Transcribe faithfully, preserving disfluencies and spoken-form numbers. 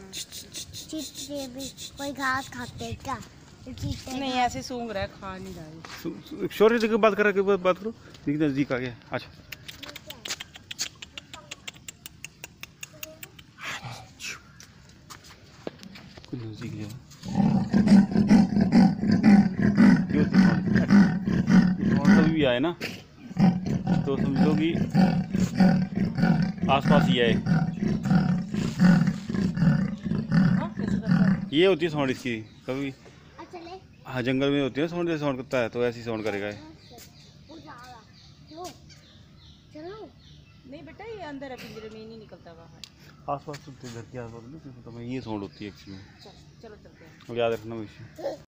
चीते भी कोई घास खाते हैं क्या? नहीं ऐसे सूंघ रहा है, खा नहीं रहा है। शौर्य जी बात कर रहा है, बात करो। नजदीक आ गया। अच्छा कुछ नजदीक है। कभी भी आए ना तो समझो कि आसपास ही आए। ये होती है साउंड इसकी कभी। हाँ जंगल में होती है साउंड, जैसे साउंड करता है तो ऐसी साउंड करेगा। नहीं बेटा ये अंदर है पिंजरे में, नहीं निकलता बाहर। आसपास तो घर के आसपास तो मैं ये साउंड होती है एक्चुअली। चलो चलते हैं। याद रखना।